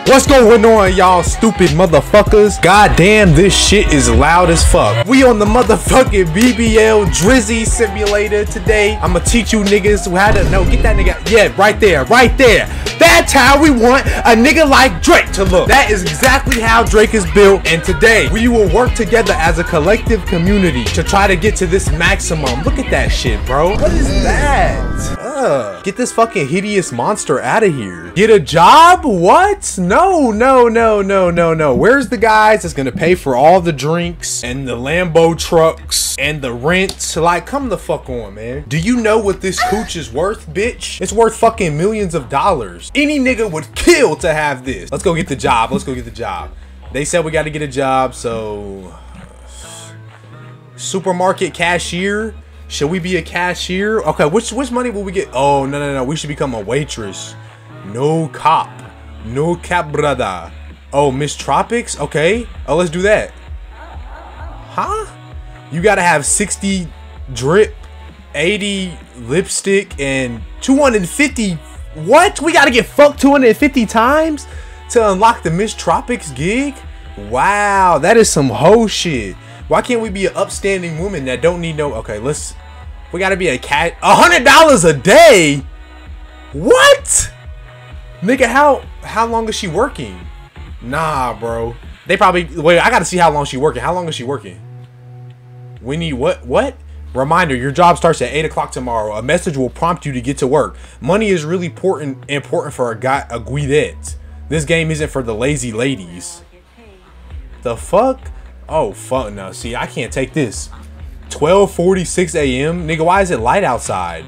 What's going on, y'all stupid motherfuckers? Goddamn, this shit is loud as fuck. We on the motherfucking BBL Drizzy simulator today. I'ma teach you niggas how to get that nigga. Yeah, right there, right there. That's how we want a nigga like Drake to look. That is exactly how Drake is built. And today we will work together as a collective community to try to get to this maximum. Look at that shit, bro. What is that? Get this fucking hideous monster out of here. Get a job? What? No. Where's the guys that's gonna pay for all the drinks and the Lambo trucks and the rent? Like, come the fuck on, man. Do you know what this cooch is worth, bitch? It's worth fucking millions of dollars. Any nigga would kill to have this. Let's go get the job. Let's go get the job. They said we got to get a job, so supermarket cashier. Should we be a cashier? Okay, which money will we get? Oh, no. We should become a waitress. No cop. No cap, brother. Oh, Miss Tropics? Okay. Oh, let's do that. Huh? You gotta have 60 drip, 80 lipstick, and 250. What? We gotta get fucked 250 times to unlock the Miss Tropics gig? Wow, that is some hoe shit. Why can't we be an upstanding woman that don't need no... Okay, we gotta be a cat. $100 a day? What? Nigga, how long is she working? Nah, bro. They probably... Wait, I gotta see how long she working. How long is she working? We need what? Reminder, your job starts at 8 o'clock tomorrow. A message will prompt you to get to work. Money is really important for a guidette. This game isn't for the lazy ladies. The fuck? Oh, fuck no. See, I can't take this. 12:46 a.m. Nigga, why is it light outside?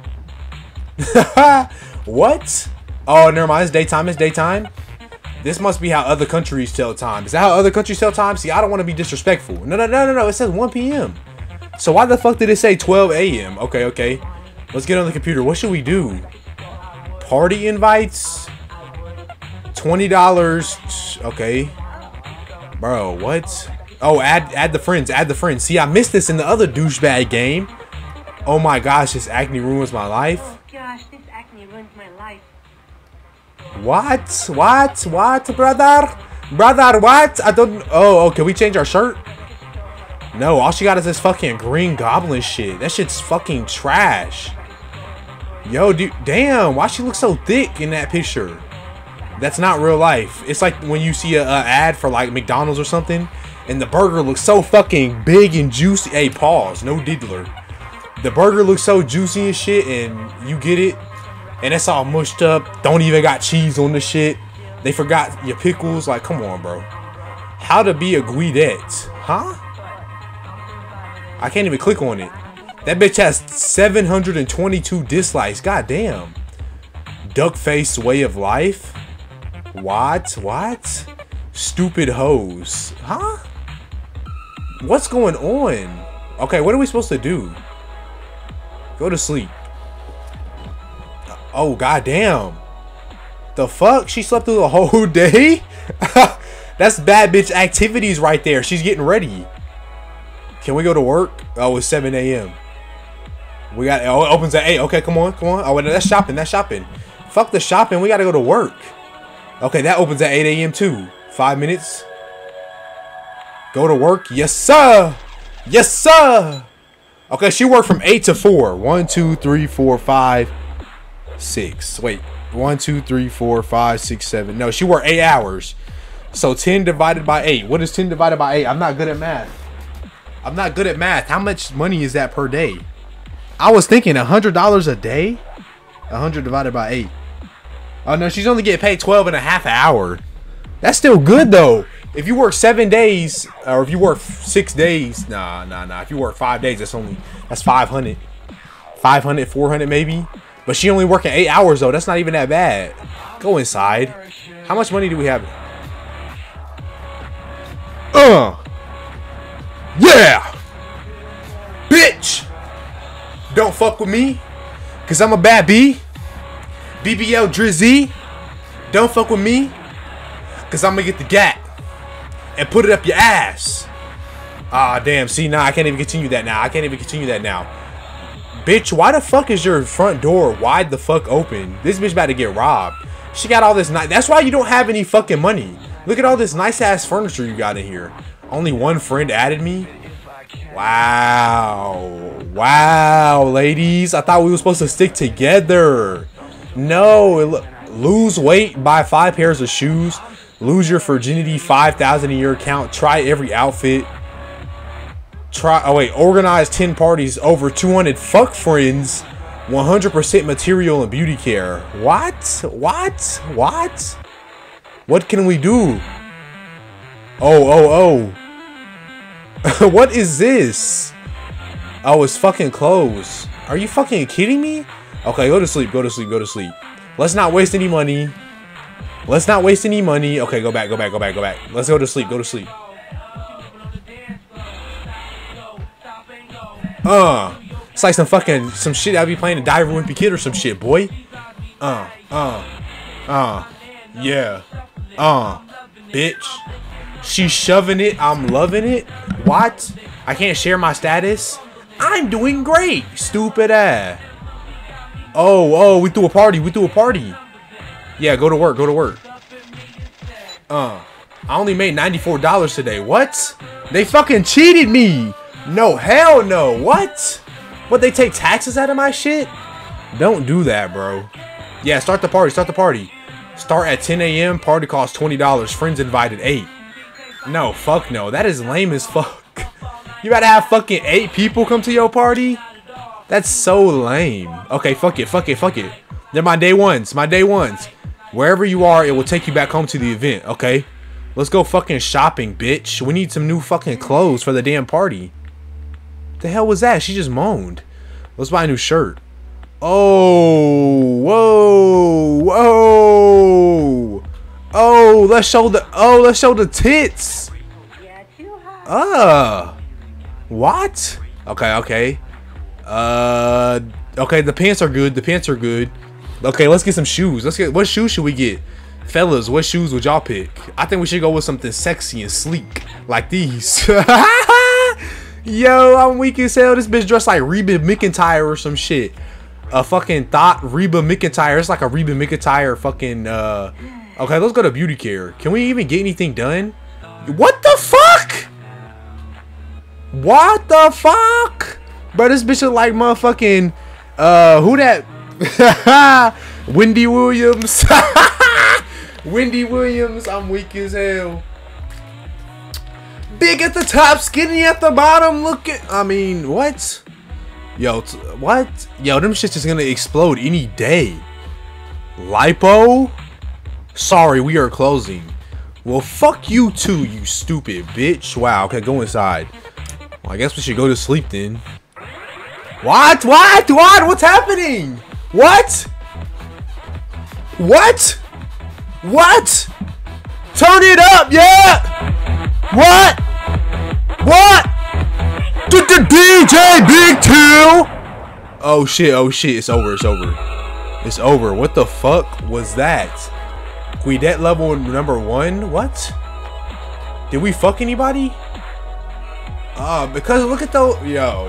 What? Oh, never mind. It's daytime. It's daytime. This must be how other countries tell time. Is that how other countries tell time? See, I don't want to be disrespectful. No. It says 1 p.m. So why the fuck did it say 12 a.m.? Okay. Let's get on the computer. What should we do? Party invites? $20. Okay. Bro, what? Oh, add the friends. Add the friends. See, I missed this in the other douchebag game. Oh my gosh, this acne ruins my life. Oh gosh, this acne ruins my life. What, brother? Brother, what? I don't... Oh, can we change our shirt? No, all she got is this fucking Green Goblin shit. That shit's fucking trash. Yo, dude, damn, why she look so thick in that picture? That's not real life. It's like when you see a ad for like McDonald's or something, and the burger looks so fucking big and juicy. Hey, pause, no diddler. The burger looks so juicy and shit, and you get it, and it's all mushed up. Don't even got cheese on the shit. They forgot your pickles. Like, come on, bro. How to be a guidette? Huh? I can't even click on it. That bitch has 722 dislikes. God damn. Duck face way of life. What? Stupid hoes. Huh? What's going on? Okay, what are we supposed to do? Go to sleep. Oh, goddamn. The fuck? She slept through the whole day? That's bad bitch activities right there. She's getting ready. Can we go to work? Oh, it's 7 a.m. We got... Oh, it opens at 8. Okay, come on. Oh, that's shopping. Fuck the shopping. We gotta go to work. Okay, that opens at 8 a.m. too. 5 minutes. Go to work. Yes, sir. Okay, she worked from 8 to 4. 1, 2, 3, 4, 5, 6. Wait. 1, 2, 3, 4, 5, 6, 7. No, she worked 8 hours. So 10 divided by 8. What is 10 divided by 8? I'm not good at math. How much money is that per day? I was thinking $100 a day. 100 divided by 8. Oh no, she's only getting paid 12 and a half an hour. That's still good though. If you work 7 days, or if you work 6 days, nah. If you work 5 days, that's 500. 500, 400 maybe. But she only working 8 hours though. That's not even that bad. Go inside. How much money do we have? Yeah! Bitch! Don't fuck with me, cause I'm a bad B. BBL Drizzy. Don't fuck with me, cause I'm gonna get the gat and put it up your ass. Ah, damn. See, nah, I can't even continue that now. Bitch, why the fuck is your front door wide the fuck open? This bitch about to get robbed. She got all this nice. That's why you don't have any fucking money. Look at all this nice ass furniture you got in here. Only one friend added me. Wow. Wow, ladies. I thought we were supposed to stick together. No. Lose weight, buy 5 pairs of shoes. Lose your virginity, 5,000 in your account. Try every outfit. Organize 10 parties, over 200 fuck friends. 100% material and beauty care. What? What can we do? Oh. What is this? Oh, it's fucking clothes. Are you fucking kidding me? Okay, go to sleep. Let's not waste any money. Okay, go back. Let's go to sleep. It's like some shit I'd be playing a Diver Wimpy Kid or some shit, boy. Yeah. Bitch. She's shoving it. I'm loving it. What? I can't share my status? I'm doing great. Stupid ass. Oh, we threw a party. Yeah, go to work. I only made $94 today. What? They fucking cheated me. No, hell no. What? What, they take taxes out of my shit? Don't do that, bro. Yeah, start the party. Start at 10 a.m. Party costs $20. Friends invited 8. No, fuck no. That is lame as fuck. You gotta have fucking 8 people come to your party? That's so lame. Okay, fuck it. They're my day ones. Wherever you are, it will take you back home to the event, okay? Let's go fucking shopping, bitch. We need some new fucking clothes for the damn party. The hell was that? She just moaned. Let's buy a new shirt. Oh, whoa. Oh, let's show the tits. What? Okay. Okay, the pants are good. Okay, let's get some shoes. What shoes should we get? Fellas, what shoes would y'all pick? I think we should go with something sexy and sleek, like these. Yo, I'm weak as hell. This bitch dressed like Reba McEntire or some shit. A fucking thought Reba McEntire. It's like a Reba McEntire fucking, Okay, let's go to beauty care. Can we even get anything done? What the fuck? Bro, this bitch look like motherfucking, who that? Wendy Williams. Wendy Williams. I'm weak as hell. Big at the top, skinny at the bottom. What? What? Yo, them shit's just gonna explode any day. Lipo? Sorry, we are closing. Well, fuck you too, you stupid bitch. Wow, okay, go inside. Well, I guess we should go to sleep then. What? What's happening? What? Turn it up, yeah! What? DJ Big Two! Oh shit, it's over. What the fuck was that? Guidet level number 1? What? Did we fuck anybody? Because look at those. Yo.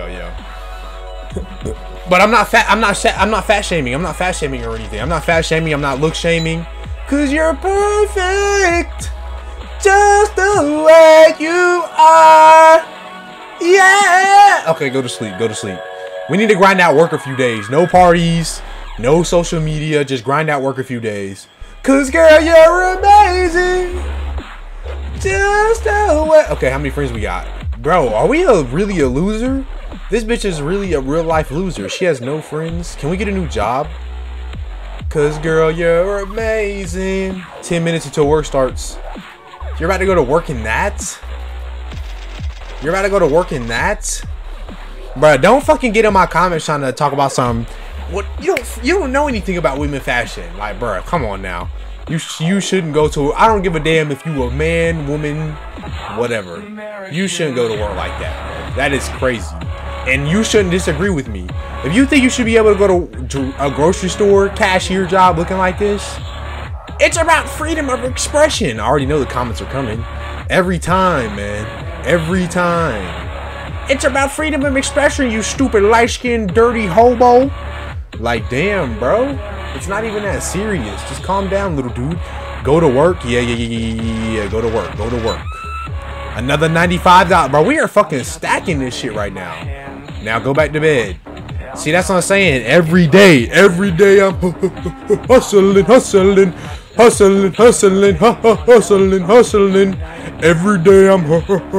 But I'm not fat shaming. I'm not fat shaming or anything. I'm not fat shaming. I'm not look shaming. Cause you're perfect, just the way you are. Yeah. Okay, go to sleep. We need to grind out work a few days. No parties, no social media. Just grind out work a few days. Cause girl, you're amazing. Just the way. Okay, how many friends we got? Bro, are we really a loser? This bitch is really a real life loser. She has no friends. Can we get a new job? Cause girl, you're amazing. 10 minutes until work starts. You're about to go to work in that? Bruh, don't fucking get in my comments trying to talk about some. What? You don't know anything about women fashion. Like, bruh, come on now. You shouldn't go to. I don't give a damn if you a man, woman, whatever. You shouldn't go to work like that, bro. That is crazy. And you shouldn't disagree with me. If you think you should be able to go to a grocery store cashier job looking like this, it's about freedom of expression. I already know the comments are coming. Every time, man. Every time. It's about freedom of expression, you stupid light-skinned dirty hobo. Like, damn, bro. It's not even that serious. Just calm down, little dude. Go to work. Yeah. Go to work. Go to work. Another $95. Bro, we are fucking stacking this shit right now. Now go back to bed. See, that's what I'm saying. Every day I'm hustling. Every day I'm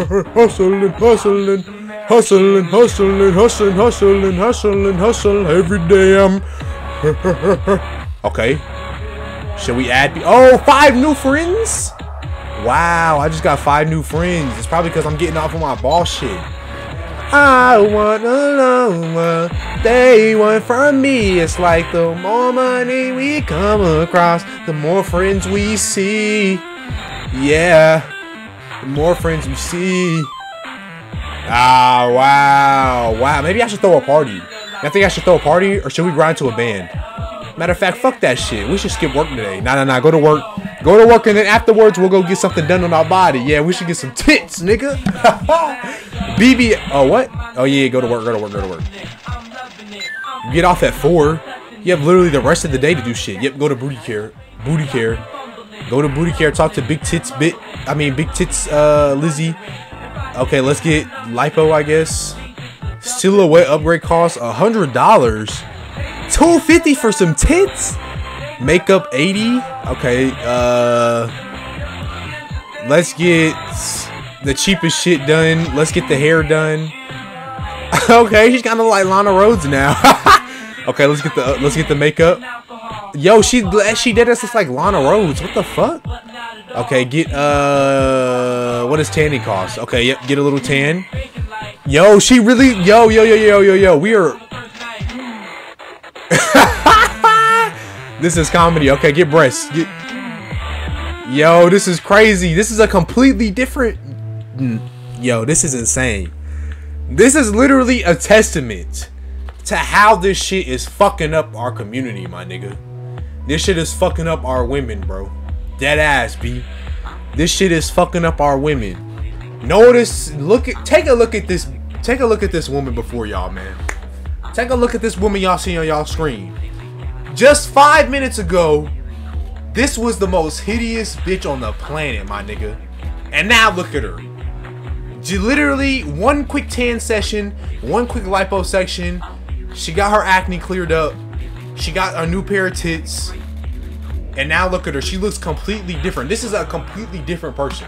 hustling. Every day I'm okay. Should we add? Oh, 5 new friends. Wow, I just got 5 new friends. It's probably because I'm getting off of my boss shit. I want a long one. They want from me. It's like the more money we come across, the more friends we see. Yeah, the more friends we see. Ah, wow. Maybe I should throw a party. I think I should throw a party, or should we grind to a band? Matter of fact, fuck that shit. We should skip work today. Nah. Go to work. Go to work, and then afterwards we'll go get something done on our body. Yeah, we should get some tits, nigga. BB. Oh, what? Oh, yeah, go to work. You get off at 4. You have literally the rest of the day to do shit. Yep, go to booty care. Go to booty care. Talk to Big Tits Lizzie. Okay, let's get lipo, I guess. Silhouette upgrade costs $100. $250 for some tits. Makeup $80. Okay, let's get the cheapest shit done. Let's get the hair done. Okay, she's kind of like Lana Rhodes now. Okay, let's get the makeup. Yo, she did us just like Lana Rhodes. What the fuck? Okay, get what does tanning cost? Okay, yep, get a little tan. Yo, she really yo. We are this is comedy. Okay, get breasts. Yo, this is crazy. This is a completely different. Yo, this is insane. This is literally a testament to how this shit is fucking up our community, my nigga. This shit is fucking up our women, bro. Dead ass, B. This shit is fucking up our women. Notice, take a look at this woman before y'all, man. Take a look at this woman y'all see on y'all screen. Just 5 minutes ago, this was the most hideous bitch on the planet, my nigga. And now look at her. She literally, one quick tan session, one quick lipo section. She got her acne cleared up. She got a new pair of tits. And now look at her. She looks completely different. This is a completely different person.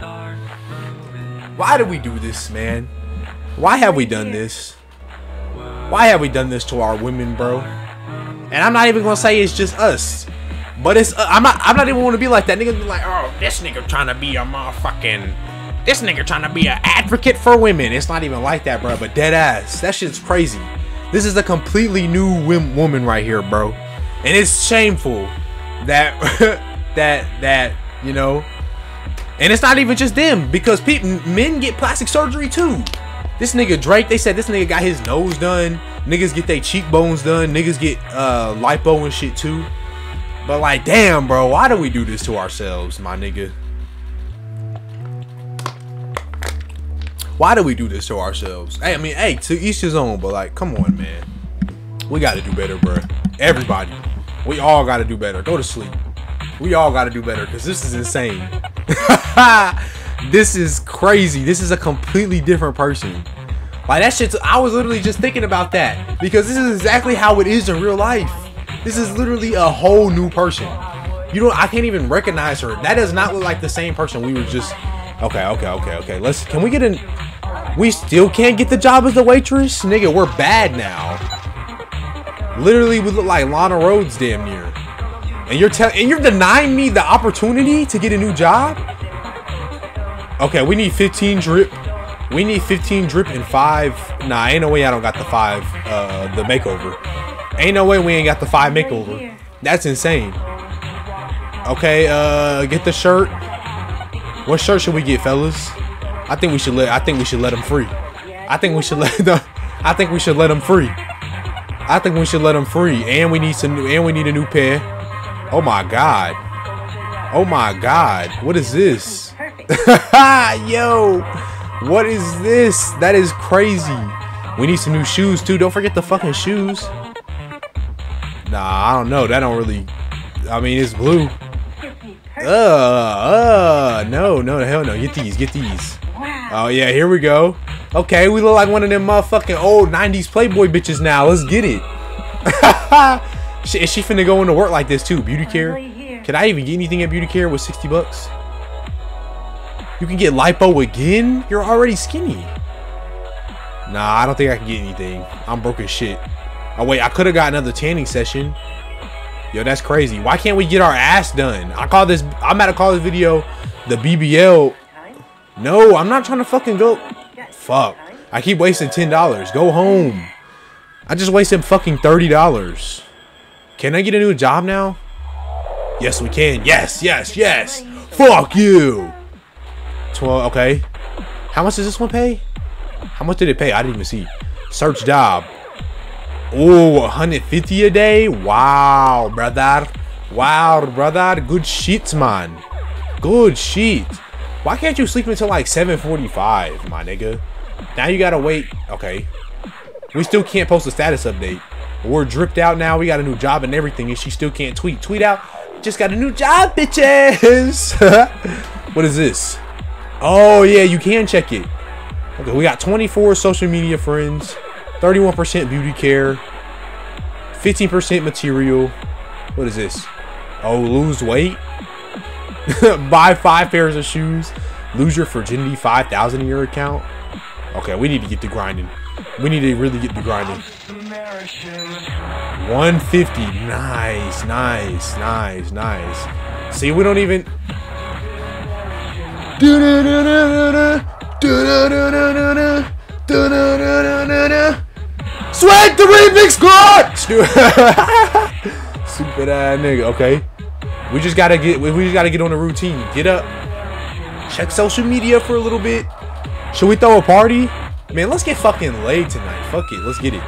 Why did we do this, man? Why have we done this? Why have we done this to our women, bro? And I'm not even gonna say it's just us, but it's I'm not even want to be like that. Niggas be like, oh, this nigga trying to be a motherfucking, this nigga trying to be an advocate for women. It's not even like that, bro. But dead ass, that shit's crazy. This is a completely new woman right here, bro. And it's shameful that that you know. And it's not even just them, because men get plastic surgery too. This nigga Drake, they said this nigga got his nose done. Niggas get their cheekbones done. Niggas get lipo and shit too. But like, damn, bro, why do we do this to ourselves, my nigga? Why do we do this to ourselves? Hey, I mean, hey, to each his own, but like, come on, man. We gotta do better, bro. Everybody. We all gotta do better. Go to sleep. We all gotta do better, because this is insane. This is crazy. This is a completely different person. Like, that shit, I was literally just thinking about that, because this is exactly how it is in real life. This is literally a whole new person. I can't even recognize her. That does not look like the same person we were just. Okay. Can we get in? We still can't get the job as the waitress? Nigga, we're bad now. Literally, we look like Lana Rhodes damn near. And you're denying me the opportunity to get a new job? Okay, we need 15 drip. We need 15 drip and 5. Nah, ain't no way I don't got the 5, the makeover. Ain't no way we ain't got the 5 makeover. That's insane. Okay, get the shirt. What shirt should we get, fellas? I think we should let them free. I think we should let them free. I think we should let them free. And we need a new pair. Oh my god. Oh my god. What is this? Yo. What is this? That is crazy. We need some new shoes too. Don't forget the fucking shoes. Nah, I don't know. That don't really. I mean, it's blue. Fits me perfect. No, hell no. Get these. Wow. Oh yeah, here we go. Okay, we look like one of them motherfucking old 90s Playboy bitches now. Let's get it. Is she finna go into work like this too? Beauty care? Can I even get anything at beauty care with 60 bucks? You can get lipo again? You're already skinny. Nah, I don't think I can get anything. I'm broke as shit. Oh wait, I could have got another tanning session. Yo, that's crazy. Why can't we get our ass done? I'm about to call this video the BBL. No, I'm not trying to fucking go. Fuck. I keep wasting $10. Go home. I just wasted fucking $30. Can I get a new job now? Yes, we can. Yes. Fuck you. 12. Okay. How much does this one pay? How much did it pay? I didn't even see. Search job. Oh, 150 a day. Wow, brother. Good shit, man. Good shit. Why can't you sleep until like 7:45, my nigga? Now you gotta wait. Okay. We still can't post a status update. We're dripped out now. We got a new job and everything, and she still can't tweet. Tweet out. Just got a new job, bitches. What is this? Oh yeah, you can check it. Okay, we got 24 social media friends, 31% beauty care, 15% material. What is this? Oh, lose weight. Buy 5 pairs of shoes. Lose your virginity, 5,000 in your account. Okay, we need to get to grinding. We need to really get to grinding. 150. Nice. See, we don't even. Swag the remix squad. Stupid ass nigga. Okay, we just gotta get on the routine. Get up, check social media for a little bit. Should we throw a party? Man, let's get fucking laid tonight. Fuck it, let's get it.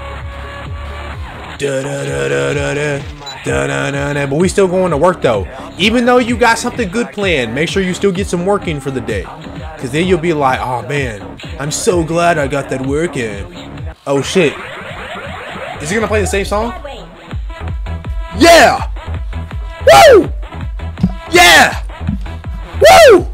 But we still going to work though. Even though you got something good planned, make sure you still get some work in for the day. Cause then you'll be like, oh man, I'm so glad I got that work in. Oh shit. Is he gonna play the same song? Yeah! Woo! Yeah! Woo!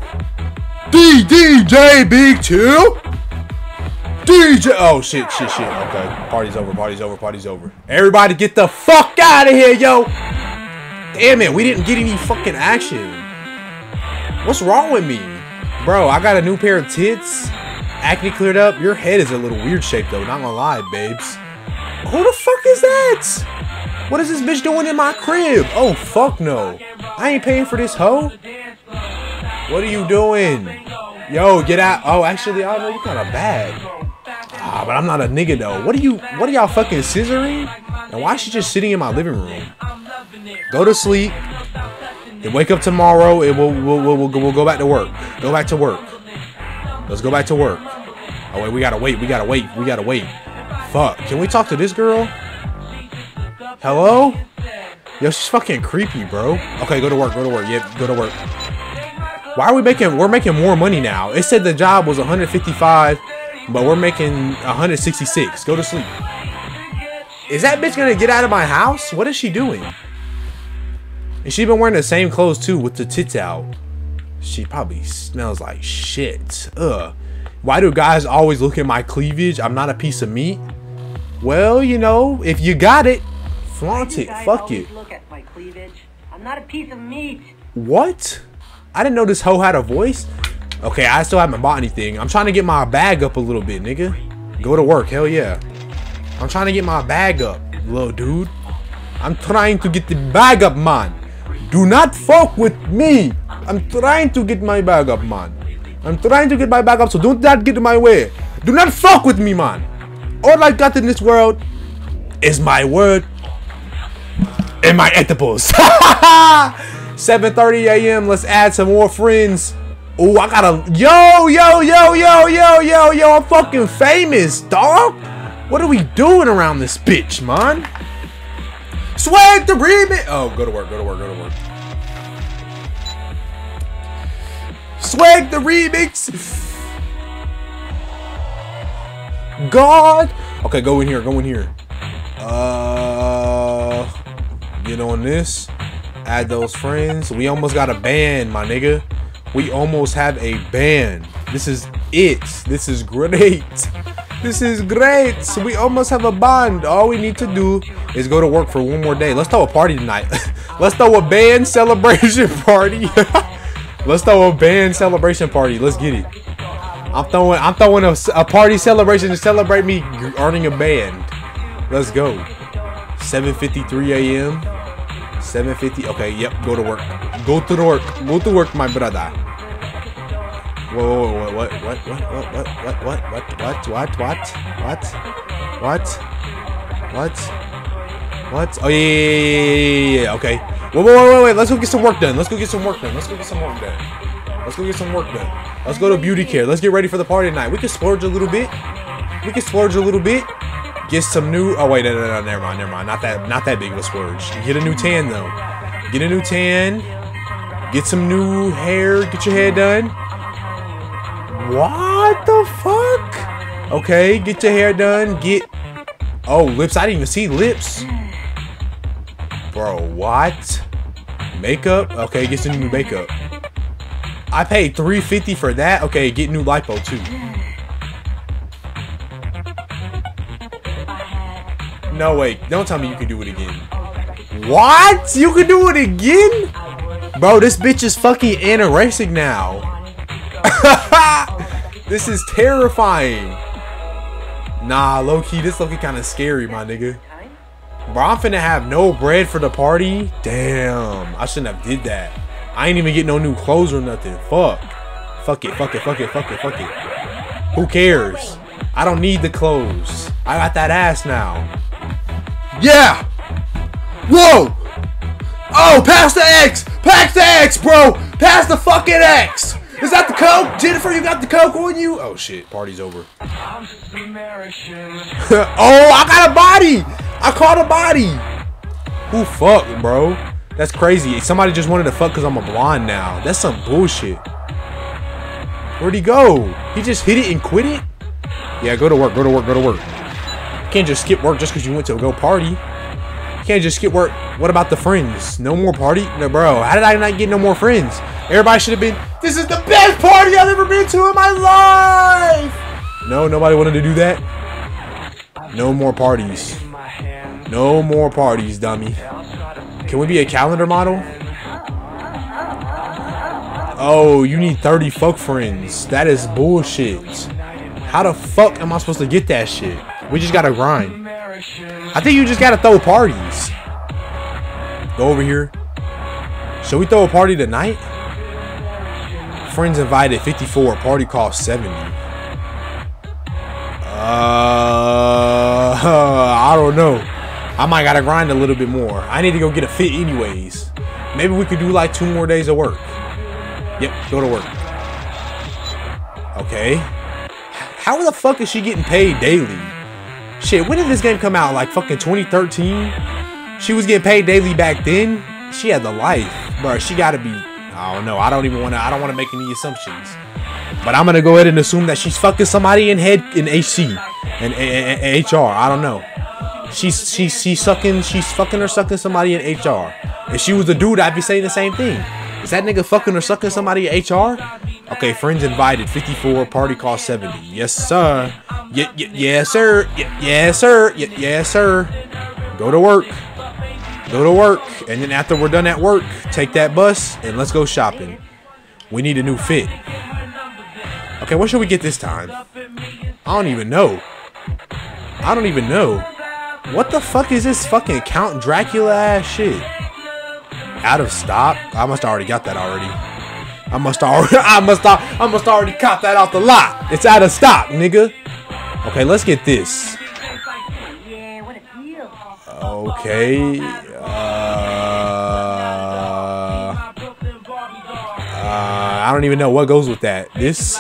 DJ Big 2? DJ. Oh shit. Okay. Party's over. Everybody get the fuck out of here, yo. Damn it, we didn't get any fucking action. What's wrong with me? Bro, I got a new pair of tits. Acne cleared up. Your head is a little weird shaped though, not gonna lie, babes. Who the fuck is that? What is this bitch doing in my crib? Oh fuck no. I ain't paying for this hoe. What are you doing? Yo, get out. Oh, actually, I know you're kind of bad. Ah, but I'm not a nigga though. What are y'all fucking scissoring? And why is she just sitting in my living room? Go to sleep. Then wake up tomorrow and we'll go back to work. Go back to work. Let's go back to work. Oh wait, we gotta wait. Fuck. Can we talk to this girl? Hello? Yo, she's fucking creepy, bro. Okay, go to work. Yeah, go to work. Why are we're making more money now? It said the job was 155, but we're making 166. Go to sleep. Is that bitch gonna get out of my house? What is she doing? And she been wearing the same clothes too with the tits out. She probably smells like shit. Ugh. Why do guys always look at my cleavage? I'm not a piece of meat. Well, you know, if you got it, flaunt it. Fuck it. Look at my cleavage. I'm not a piece of meat. What? I didn't know this hoe had a voice. Okay, I still haven't bought anything. I'm trying to get my bag up a little bit, nigga. Go to work, hell yeah. I'm trying to get my bag up, little dude. I'm trying to get the bag up, man. Do not fuck with me. I'm trying to get my bag up, man. I'm trying to get my bag up, so do not get in my way. Do not fuck with me, man. All I got in this world is my word and my edibles. 7:30 a.m. Let's add some more friends. Oh, I gotta. Yo. I'm fucking famous, dog. What are we doing around this bitch, man? Swag the remix. Oh, go to work. Swag the remix. God. Okay, go in here. Get on this. Add those friends. We almost got a band, my nigga. We almost have a band. This is it. This is great. This is great. So we almost have a band. All we need to do is go to work for one more day. Let's throw a party tonight. Let's throw a band celebration party. Let's throw a band celebration party. Let's get it. I'm throwing a party celebration to celebrate me earning a band. Let's go. 7:53 a.m. 7:50. Okay, yep. Go to work. Go to work. Go to work, my brother. Whoa, what? Oh yeah. Okay. Wait. Let's go get some work done. Let's go get some work done. Let's go to beauty care. Let's get ready for the party tonight. We can splurge a little bit. Get some new. Oh wait, no. Never mind. Not that big of a splurge. Get a new tan though. Get some new hair. Get your hair done. What the fuck? Okay, get your hair done. Oh, lips. I didn't even see lips. Bro, what? Makeup? Okay, get some new makeup. I paid $350 for that. Okay, get new lipo too. No, wait. Don't tell me you can do it again. What? You can do it again? Bro, this bitch is fucking anorexic now. This is terrifying. Nah, low-key, this looking kind of scary, my nigga. Bro, I'm finna have no bread for the party. Damn, I shouldn't have did that. I ain't even get no new clothes or nothing. Fuck it. Who cares? I don't need the clothes. I got that ass now. Yeah. Whoa. Oh, pass the X. Pass the X, bro. Pass the fucking X. Is that the coke? Jennifer, you got the coke on you? Oh shit, party's over. Oh, I got a body. I caught a body. Who fucked, bro? That's crazy. Somebody just wanted to fuck because I'm a blonde now. That's some bullshit. Where'd he go? He just hit it and quit it? Yeah, go to work. You can't just skip work just because you went to go party. You can't just skip work. What about the friends? No more party? No, bro. How did I not get no more friends? Everybody should have been, this is the best party I've ever been to in my life. No, nobody wanted to do that. No more parties. No more parties, dummy. Can we be a calendar model? Oh, you need 30 fuck friends. That is bullshit. How the fuck am I supposed to get that shit? We just gotta grind. I think you just gotta throw parties. Go over here. Should we throw a party tonight? Friends invited 54. Party cost 70. I don't know. I might gotta grind a little bit more. I need to go get a fit anyways. Maybe we could do like 2 more days of work. Yep, go to work. Okay. How the fuck is she getting paid daily? Shit, when did this game come out? Like fucking 2013? She was getting paid daily back then? She had the life. Bro, she gotta be... I don't know. I don't want to make any assumptions. But I'm gonna go ahead and assume that she's fucking somebody in HC and HR. I don't know. She's fucking or sucking somebody in HR. If she was a dude, I'd be saying the same thing. Is that nigga fucking or sucking somebody in HR? Okay, friends invited 54. Party cost 70. Yes, sir. Yes, sir. Yes, sir. Yes, sir. Go to work. And then after we're done at work, take that bus and let's go shopping. We need a new fit. Okay, what should we get this time? I don't even know. What the fuck is this fucking Count Dracula ass shit? Out of stock? I must already got that already. I must already cop that off the lot. It's out of stock, nigga. Okay, let's get this. Okay. I don't even know what goes with that. This.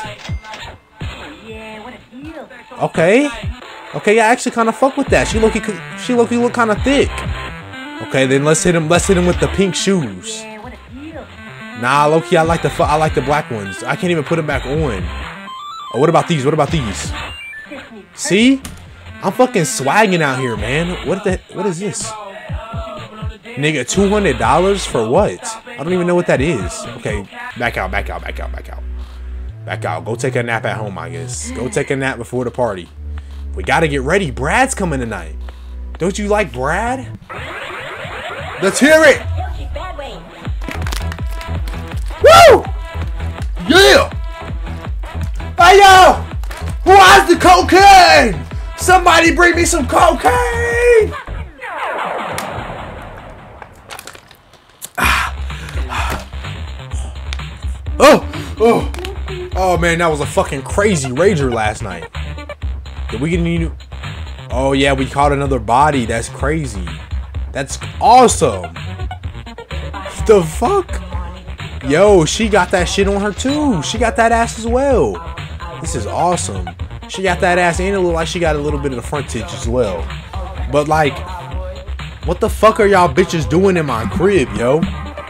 Okay. Okay, I actually kind of fuck with that. She look kind of thick. Okay, then let's hit him with the pink shoes. Nah, low-key, I like the black ones. I can't even put them back on. Oh, what about these? See? I'm fucking swagging out here, man. What is this? Nigga, $200 for what? I don't even know what that is. Okay, back out. Back out. Go take a nap at home, I guess. Go take a nap before the party. We gotta get ready. Brad's coming tonight. Don't you like Brad? Let's hear it! Woo! Yeah! Hey yo! Who has the cocaine? Somebody bring me some cocaine! Oh man, that was a fucking crazy rager last night. Did we get any new? Oh yeah, we caught another body. That's crazy. That's awesome. The fuck? Yo, she got that shit on her too. She got that ass as well. This is awesome. She got that ass and it looked like she got a little bit of the frontage as well. But like, what the fuck are y'all bitches doing in my crib, yo?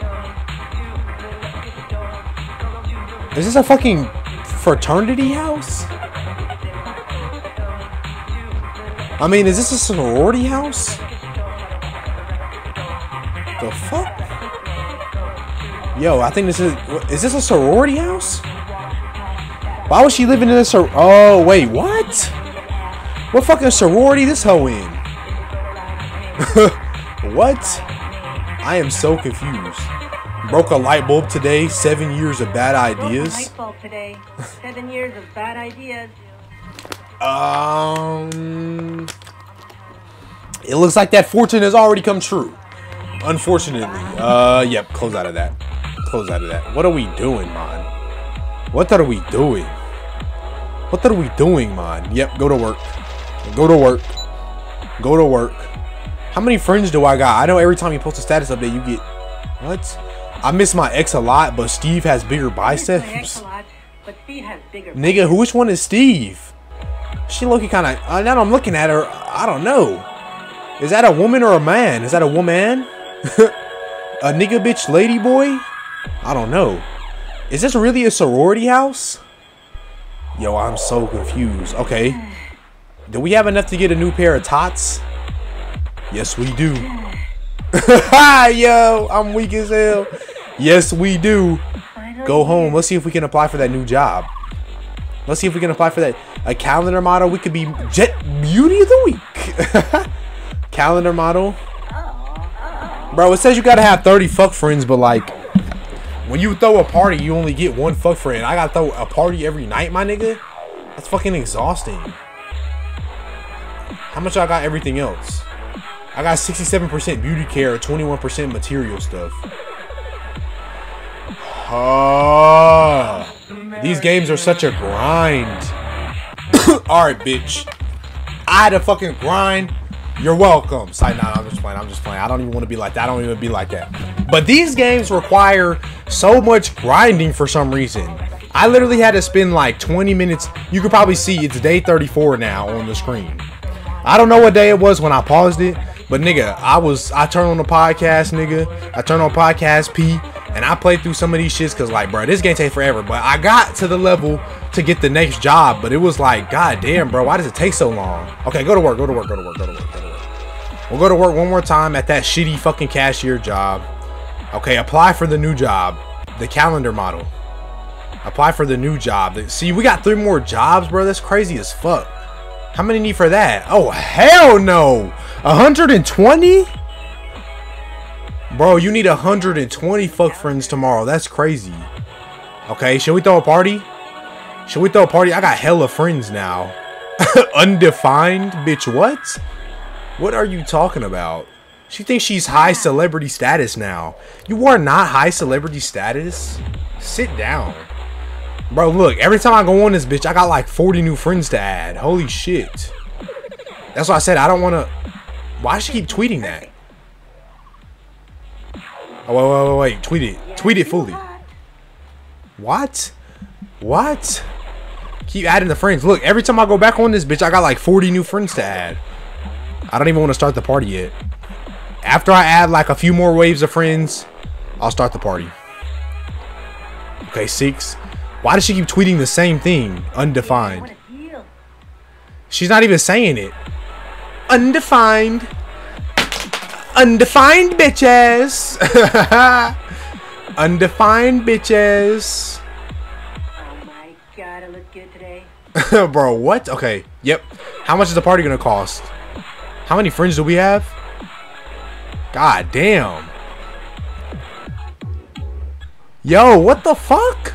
Is this a fucking fraternity house? I mean, is this a sorority house? The fuck? Yo, I think this is this a sorority house? Why was she living in a oh, wait, what? What fucking sorority this hoe in? What? I am so confused. Broke a light bulb today. 7 years of bad ideas. Light bulb today. 7 years of bad ideas. It looks like that fortune has already come true. Unfortunately. Yep. Close out of that. Close out of that. What are we doing, man? What are we doing? What are we doing, man? Yep. Go to work. Go to work. Go to work. How many friends do I got? I know every time you post a status update, you get what? I miss my ex a lot, but Steve has bigger biceps. Nigga, which one is Steve? She looking kind of. Now I'm looking at her. I don't know. Is that a woman or a man? Is that a woman? A nigga bitch lady boy? I don't know. Is this really a sorority house? Yo, I'm so confused. Okay. Do we have enough to get a new pair of tots? Yes, we do. Yo, I'm weak as hell. Yes, we do. Go home. Let's see if we can apply for that new job. Let's see if we can apply for that. A calendar model. We could be Jet Beauty of the Week. Calendar model. Bro, it says you gotta have 30 fuck friends, but like, when you throw a party, you only get one fuck friend. I gotta throw a party every night, my nigga. That's fucking exhausting. How much I got everything else? I got 67% beauty care, 21% material stuff. These games are such a grind. Alright, bitch. I had to fucking grind. You're welcome. Side, nah, I'm just playing. I'm just playing. I don't even want to be like that. I don't even be like that. But these games require so much grinding for some reason. I literally had to spend like 20 minutes. You could probably see it's day 34 now on the screen. I don't know what day it was when I paused it. But nigga, I turned on the podcast, nigga. I turned on podcast P, and I played through some of these shits because like, bro, this game take forever. But I got to the level to get the next job, but it was like, god damn, bro, why does it take so long? Okay, go to work, go to work, go to work, go to work, go to work. We'll go to work one more time at that shitty fucking cashier job. Okay, apply for the new job, the calendar model. Apply for the new job. See, we got 3 more jobs, bro. That's crazy as fuck. How many need for that? Oh, hell no. 120? Bro, you need 120 fuck friends tomorrow. That's crazy. Okay, should we throw a party? Should we throw a party? I got hella friends now. Undefined? Bitch, what? What are you talking about? She thinks she's high celebrity status now. You are not high celebrity status. Sit down. Bro, look, every time I go on this bitch, I got like 40 new friends to add. Holy shit. That's why I said I don't want to... Why does she keep tweeting that? Oh, wait. Tweet it. Tweet it fully. What? What? Keep adding the friends. Look, every time I go back on this bitch, I got like 40 new friends to add. I don't even want to start the party yet. After I add like a few more waves of friends, I'll start the party. Okay, 6. Why does she keep tweeting the same thing? Undefined. She's not even saying it. Undefined. Undefined bitches. Undefined bitches. Oh my god, I look good today. Bro, what? Okay, yep. How much is the party gonna cost? How many friends do we have? God damn. Yo, what the fuck?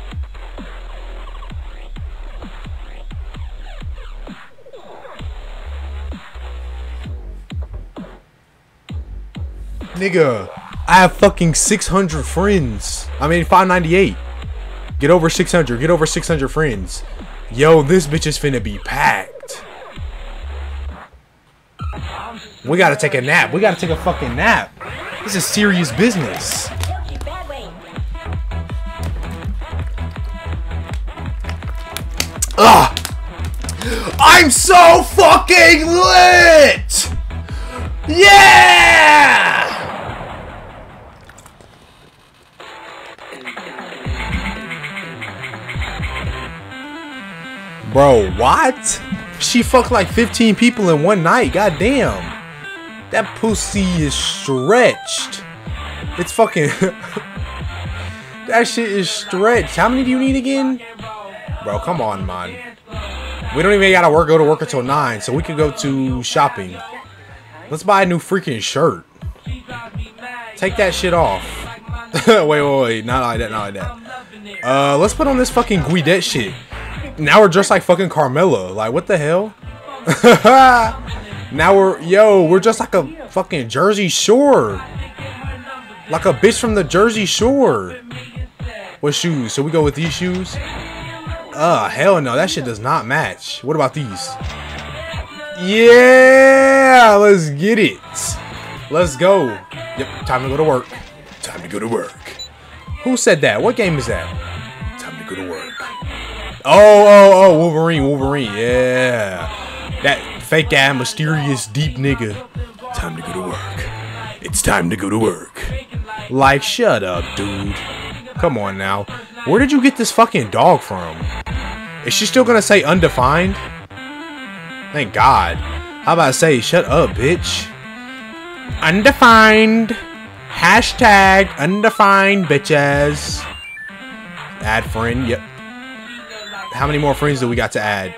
Nigga, I have fucking 600 friends. I mean, 598. Get over 600. Get over 600 friends. Yo, this bitch is finna be packed. We gotta take a nap. We gotta take a fucking nap. This is serious business. Ugh. I'm so fucking lit! Yeah! Bro, what? She fucked like 15 people in one night. God damn. That pussy is stretched. It's fucking... That shit is stretched. How many do you need again? Bro, come on, man. We don't even gotta go to work until 9, so we can go to shopping. Let's buy a new freaking shirt. Take that shit off. wait. Not like that, not like that. Let's put on this fucking Guidette shit. Now we're dressed like fucking Carmella. Like, what the hell? Now we're just like a fucking Jersey Shore. Like a bitch from the Jersey Shore. What shoes? So we go with these shoes? Hell no. That shit does not match. What about these? Yeah, let's get it. Let's go. Yep, time to go to work. Time to go to work. Who said that? What game is that? Time to go to work. Oh, Wolverine, yeah. That fake ass, mysterious, deep nigga. Time to go to work. It's time to go to work. Like, shut up, dude. Come on now. Where did you get this fucking dog from? Is she still gonna say undefined? Thank God. How about I say, shut up, bitch. Undefined. Hashtag undefined bitches. Add friend, yep. How many more friends do we got to add?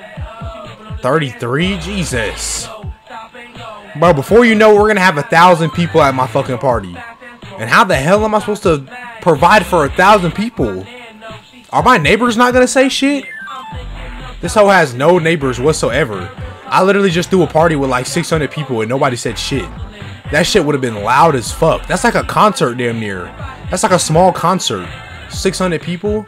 33? Jesus. Bro, before you know, we're gonna have 1,000 people at my fucking party. And how the hell am I supposed to provide for 1,000 people? Are my neighbors not gonna say shit? This hoe has no neighbors whatsoever. I literally just threw a party with like 600 people and nobody said shit. That shit would have been loud as fuck. That's like a concert damn near. That's like a small concert. 600 people?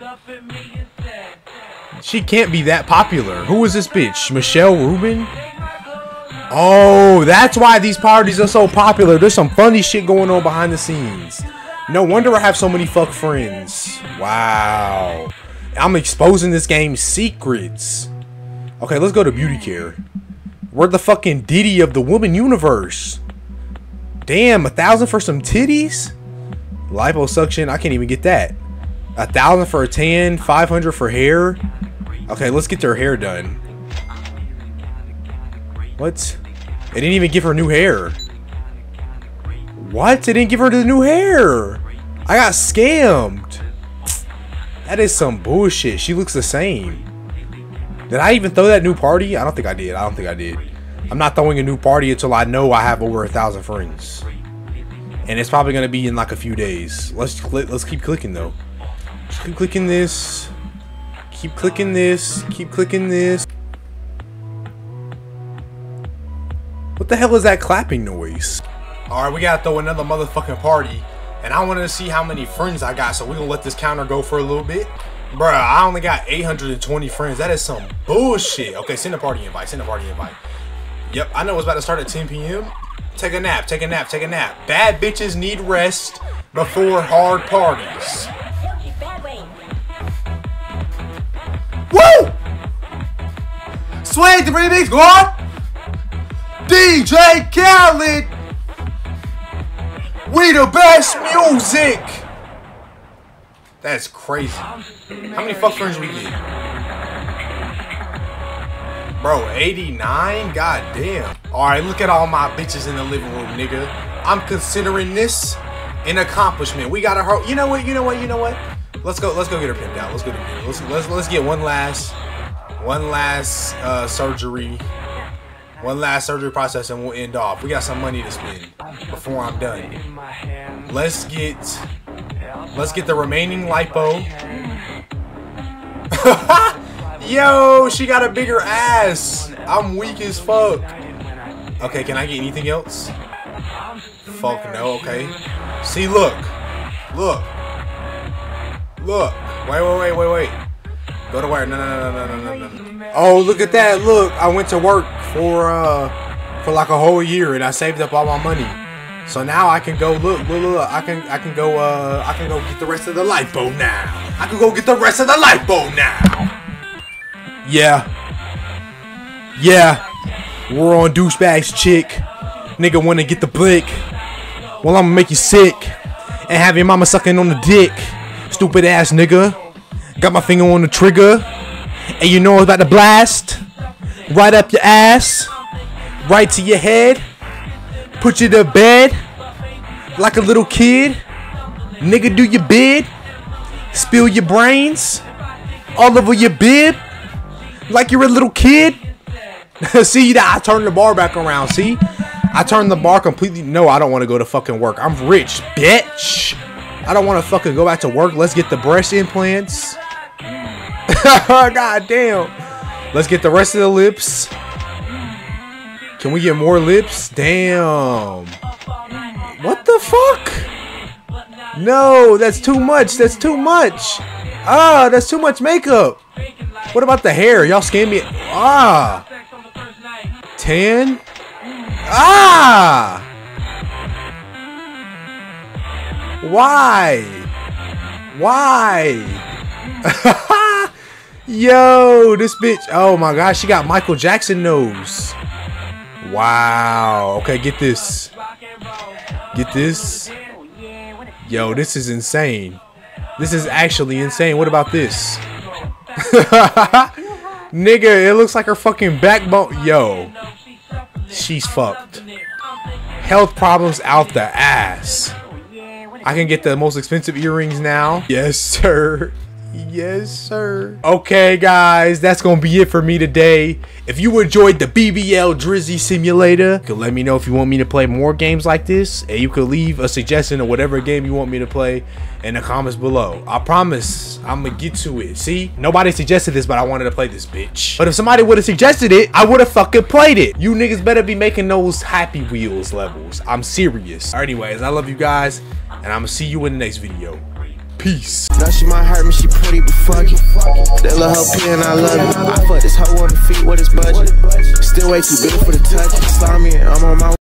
She can't be that popular. Who is this bitch? Michelle Rubin? Oh, that's why these parties are so popular. There's some funny shit going on behind the scenes. No wonder I have so many fuck friends. Wow. I'm exposing this game's secrets. Okay, let's go to beauty care. We're the fucking Diddy of the woman universe. Damn, 1,000 for some titties? Liposuction, I can't even get that. 1,000 for a tan, 500 for hair. Okay, let's get their hair done. What? They didn't even give her new hair. What? They didn't give her the new hair. I got scammed. That is some bullshit. She looks the same. Did I even throw that new party? I don't think I did. I'm not throwing a new party until I know I have over 1,000 friends. And it's probably gonna be in like a few days. Let's keep clicking though. Just keep clicking this. Keep clicking this. Keep clicking this. What the hell is that clapping noise? Alright, we gotta throw another motherfucking party. And I wanted to see how many friends I got, so we're gonna let this counter go for a little bit. Bruh, I only got 820 friends. That is some bullshit. Okay, send a party invite. Send a party invite. Yep, I know it's about to start at 10 p.m. Take a nap. Take a nap. Take a nap. Bad bitches need rest before hard parties. Woo! Sway the remix, go on! DJ Khaled! We the best music! That's crazy. How many fuck friends we get? Bro, 89? God damn. Alright, look at all my bitches in the living room, nigga. I'm considering this an accomplishment. We gotta hurt. You know what? Let's go get her pimped out. Let's go to let's get one last surgery. One last surgery process and we'll end off. We got some money to spend before I'm done. Let's get the remaining lipo. Yo, she got a bigger ass. I'm weak as fuck. Okay, can I get anything else? Fuck no, okay. See, look. Wait. Go to where? No. Oh, look at that. Look, I went to work for like a whole year and I saved up all my money. So now I can go look. I can go get the rest of the lipo now. Yeah. We're on douchebags, chick. Nigga wanna get the blick. Well, I'ma make you sick and have your mama sucking on the dick. Stupid ass nigga. Got my finger on the trigger. And you know it's about to blast. Right up your ass. Right to your head. Put you to bed. Like a little kid. Nigga, do your bid. Spill your brains. All over your bib. Like you're a little kid. See that I turned the bar back around. See, I turned the bar completely. No, I don't want to go to fucking work. I'm rich, bitch. I don't want to fucking go back to work. Let's get the breast implants. God damn. Let's get the rest of the lips. Can we get more lips? Damn. What the fuck? No, that's too much. That's too much. Ah, that's too much makeup. What about the hair? Y'all scam me. Ah. 10. Ah. Why? Yo, this bitch. Oh my gosh, she got Michael Jackson nose. Wow. Okay, get this. Yo, this is insane. This is actually insane. What about this? Nigga, it looks like her fucking backbone. Yo, she's fucked. Health problems out the ass. I can get the most expensive earrings now. Yes, sir. Okay, guys, that's gonna be it for me today. If you enjoyed the BBL Drizzy Simulator, you can let me know if you want me to play more games like this, and you could leave a suggestion of whatever game you want me to play in the comments below. I promise I'm gonna get to it. See, nobody suggested this, but I wanted to play this bitch. But if somebody would have suggested it, I would have fucking played it. You niggas better be making those Happy Wheels levels. I'm serious. Anyways, I love you guys, and I'm gonna see you in the next video. Peace. Now she might hurt me, she pretty, but fuck it. That little hoe pee and I love it. I fuck this hoe on the feet, what is budget? Still way too big for the touch. Slimy, I'm on my